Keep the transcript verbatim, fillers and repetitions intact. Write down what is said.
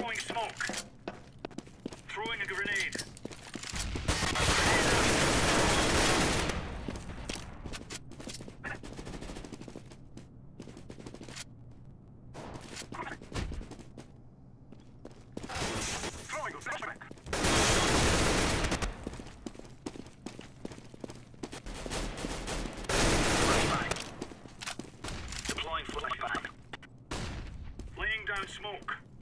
Throwing smoke. Throwing a grenade. Throwing a flashback. Flashbang. Deploying flashbang. Laying down smoke.